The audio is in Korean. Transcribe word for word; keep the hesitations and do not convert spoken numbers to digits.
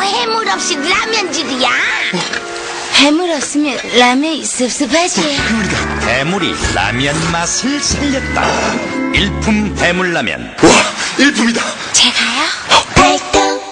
해물 없이 라면질이야? 해물 없으면 라면이 섭섭하지. 그러니까. 해물이 라면 맛을 살렸다. 일품 해물라면. 와, 일품이다. 제가요? 발동